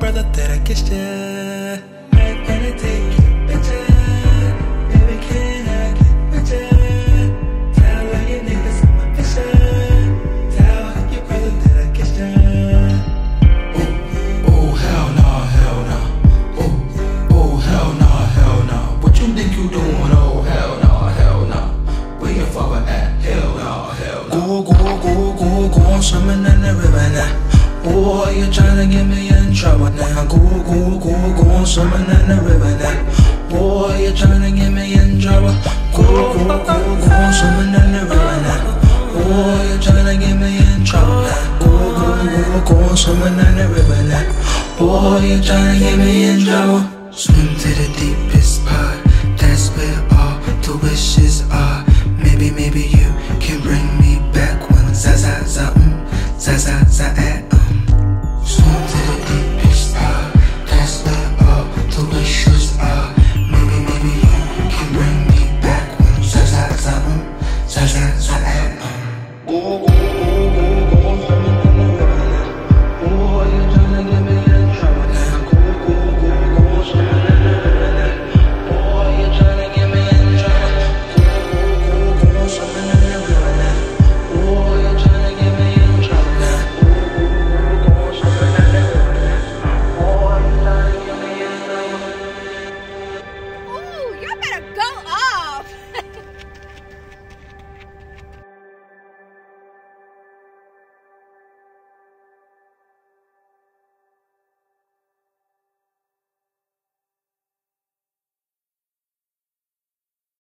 brother that I kissed ya. I'm gonna take you picture. Baby, can I get with ya? Tell all your niggas I'm a fisher. Tell your brother that I kissed ya. Oh, hell nah, hell nah. Oh, hell nah, hell nah. What you think you doing? Oh, hell nah, hell nah. Where your father at? Hell nah, hell nah. Go, swimming in the river now. Oh, you're tryna get me in trouble now. Go, swimming in the river now. Oh, you're tryna get me in trouble. Go, swimming in the river now. Oh, you're tryna get me in trouble now. Go, swimming in the river now. Oh, you're tryna get me in trouble. Swim to the deepest part. That's where all the wishes are. Maybe you